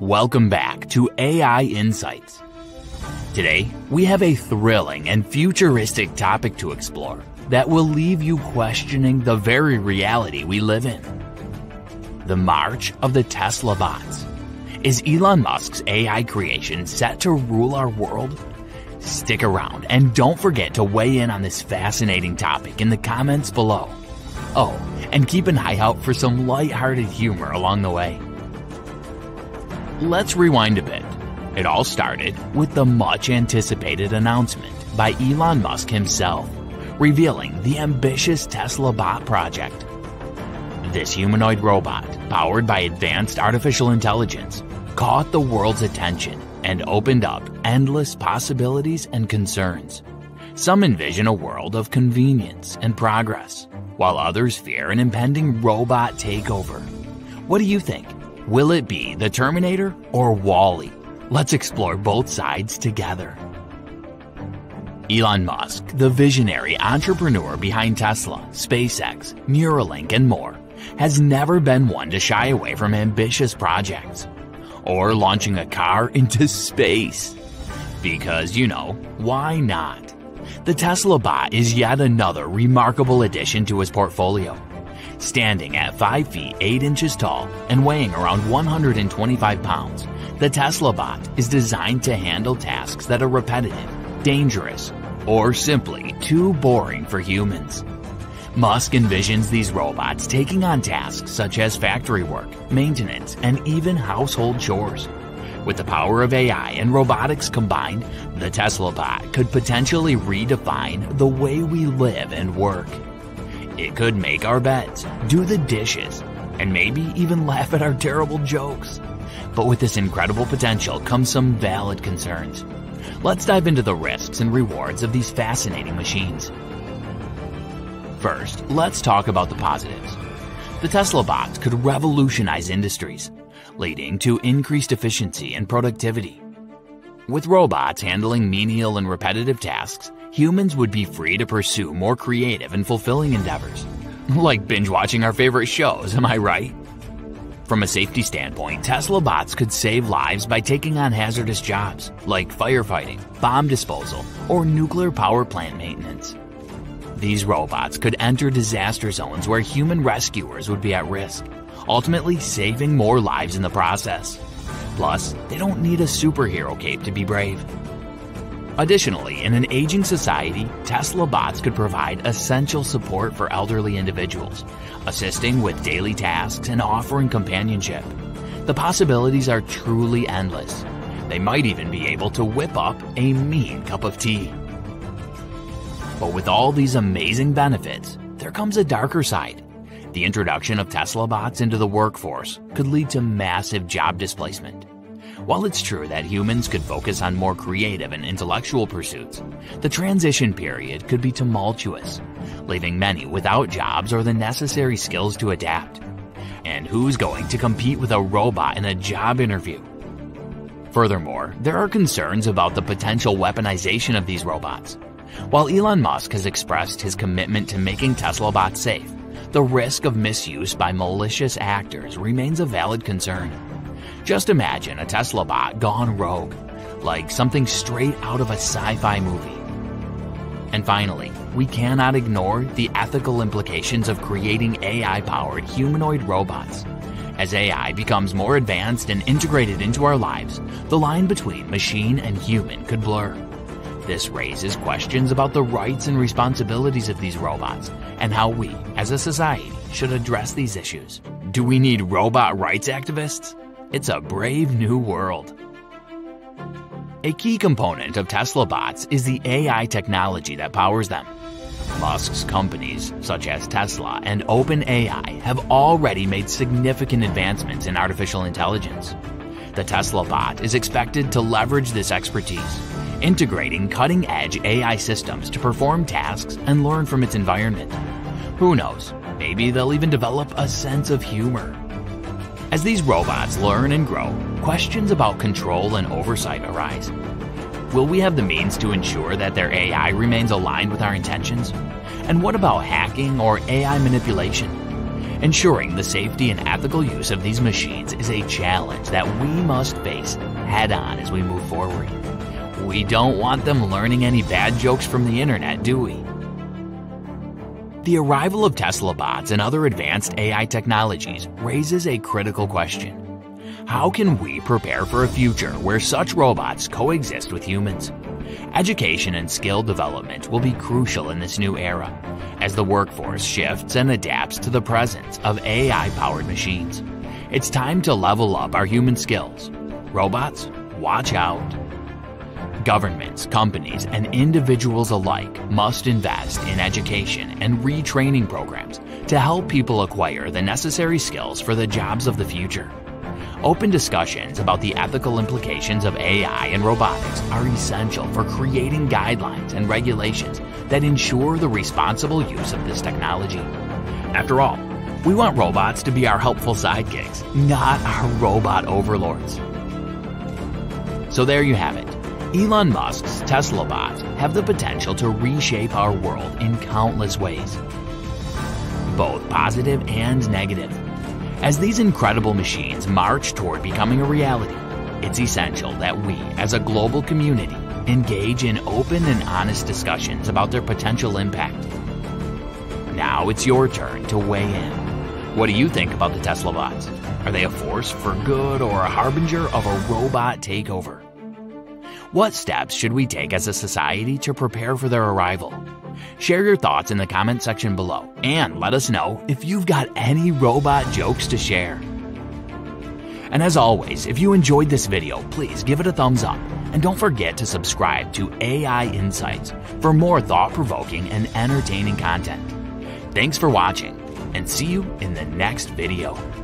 Welcome back to AI Insights. Today, we have a thrilling and futuristic topic to explore that will leave you questioning the very reality we live in. The march of the Tesla bots. Is Elon Musk's AI creation set to rule our world? Stick around and don't forget to weigh in on this fascinating topic in the comments below. Oh, and keep an eye out for some lighthearted humor along the way. Let's rewind a bit. It all started with the much-anticipated announcement by Elon Musk himself, revealing the ambitious Tesla bot project. This humanoid robot, powered by advanced artificial intelligence, caught the world's attention and opened up endless possibilities and concerns. Some envision a world of convenience and progress, while others fear an impending robot takeover. What do you think? Will it be the Terminator or Wall-E? Let's explore both sides together. Elon Musk, the visionary entrepreneur behind Tesla, SpaceX, Neuralink, and more, has never been one to shy away from ambitious projects or launching a car into space. Because, why not? The Tesla bot is yet another remarkable addition to his portfolio. Standing at 5 feet 8 inches tall and weighing around 125 pounds, the Tesla bot is designed to handle tasks that are repetitive, dangerous, or simply too boring for humans. Musk envisions these robots taking on tasks such as factory work, maintenance, and even household chores. With the power of AI and robotics combined, the Tesla bot could potentially redefine the way we live and work. It could make our beds, do the dishes, and maybe even laugh at our terrible jokes. But with this incredible potential comes some valid concerns. Let's dive into the risks and rewards of these fascinating machines. First, let's talk about the positives. The Tesla bots could revolutionize industries, leading to increased efficiency and productivity. With robots handling menial and repetitive tasks, humans would be free to pursue more creative and fulfilling endeavors. Like binge-watching our favorite shows, am I right? From a safety standpoint, Tesla bots could save lives by taking on hazardous jobs like firefighting, bomb disposal, or nuclear power plant maintenance. These robots could enter disaster zones where human rescuers would be at risk, ultimately saving more lives in the process. Plus, they don't need a superhero cape to be brave. Additionally, in an aging society, Tesla bots could provide essential support for elderly individuals, assisting with daily tasks and offering companionship. The possibilities are truly endless. They might even be able to whip up a mean cup of tea. But with all these amazing benefits, there comes a darker side. The introduction of Tesla bots into the workforce could lead to massive job displacement. While it's true that humans could focus on more creative and intellectual pursuits, the transition period could be tumultuous, leaving many without jobs or the necessary skills to adapt. And who's going to compete with a robot in a job interview? Furthermore, there are concerns about the potential weaponization of these robots. While Elon Musk has expressed his commitment to making Tesla bots safe, the risk of misuse by malicious actors remains a valid concern. Just imagine a Tesla bot gone rogue, like something straight out of a sci-fi movie. And finally, we cannot ignore the ethical implications of creating AI-powered humanoid robots. As AI becomes more advanced and integrated into our lives, the line between machine and human could blur. This raises questions about the rights and responsibilities of these robots and how we, as a society, should address these issues. Do we need robot rights activists? It's a brave new world. A key component of Tesla bots is the AI technology that powers them. Musk's companies, such as Tesla and OpenAI, have already made significant advancements in artificial intelligence. The Tesla bot is expected to leverage this expertise, integrating cutting-edge AI systems to perform tasks and learn from its environment. Who knows, maybe they'll even develop a sense of humor. As these robots learn and grow, questions about control and oversight arise. Will we have the means to ensure that their AI remains aligned with our intentions? And what about hacking or AI manipulation? Ensuring the safety and ethical use of these machines is a challenge that we must face head-on as we move forward. We don't want them learning any bad jokes from the internet, do we? The arrival of Tesla bots and other advanced AI technologies raises a critical question. How can we prepare for a future where such robots coexist with humans? Education and skill development will be crucial in this new era, as the workforce shifts and adapts to the presence of AI-powered machines. It's time to level up our human skills. Robots, watch out. Governments, companies, and individuals alike must invest in education and retraining programs to help people acquire the necessary skills for the jobs of the future. Open discussions about the ethical implications of AI and robotics are essential for creating guidelines and regulations that ensure the responsible use of this technology. After all, we want robots to be our helpful sidekicks, not our robot overlords. So there you have it. Elon Musk's Tesla bots have the potential to reshape our world in countless ways, both positive and negative. As these incredible machines march toward becoming a reality, it's essential that we, as a global community, engage in open and honest discussions about their potential impact. Now it's your turn to weigh in. What do you think about the Tesla bots? Are they a force for good or a harbinger of a robot takeover? What steps should we take as a society to prepare for their arrival? Share your thoughts in the comment section below and let us know if you've got any robot jokes to share. And as always, if you enjoyed this video, please give it a thumbs up and don't forget to subscribe to AI Insights for more thought-provoking and entertaining content. Thanks for watching and see you in the next video.